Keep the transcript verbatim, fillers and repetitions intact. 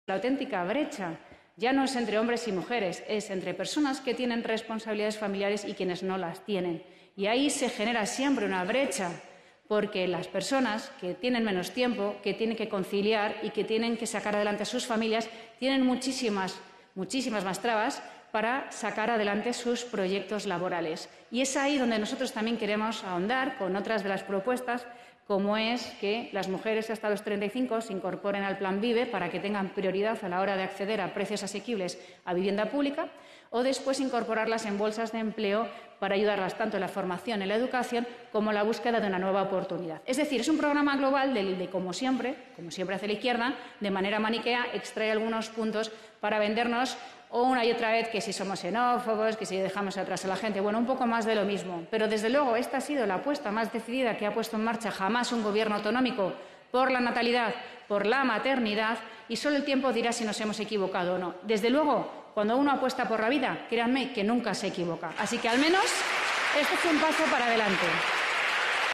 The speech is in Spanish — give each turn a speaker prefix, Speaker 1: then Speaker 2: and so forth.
Speaker 1: La auténtica brecha ya no es entre hombres y mujeres, es entre personas que tienen responsabilidades familiares y quienes no las tienen. Y ahí se genera siempre una brecha, porque las personas que tienen menos tiempo, que tienen que conciliar y que tienen que sacar adelante a sus familias, tienen muchísimas, muchísimas más trabas para sacar adelante sus proyectos laborales. Y es ahí donde nosotros también queremos ahondar con otras de las propuestas, como es que las mujeres hasta los treinta y cinco se incorporen al Plan Vive para que tengan prioridad a la hora de acceder a precios asequibles a vivienda pública, o después incorporarlas en bolsas de empleo para ayudarlas tanto en la formación, en la educación, como en la búsqueda de una nueva oportunidad. Es decir, es un programa global de, de como siempre, como siempre hace la izquierda, de manera maniquea, extrae algunos puntos para vendernos una y otra vez que si somos xenófobos, que si dejamos atrás a la gente, bueno, un poco más de lo mismo. Pero, desde luego, esta ha sido la apuesta más decidida que ha puesto en marcha jamás un gobierno autonómico por la natalidad, por la maternidad, y solo el tiempo dirá si nos hemos equivocado o no. Desde luego, cuando uno apuesta por la vida, créanme que nunca se equivoca. Así que, al menos, este es un paso para adelante.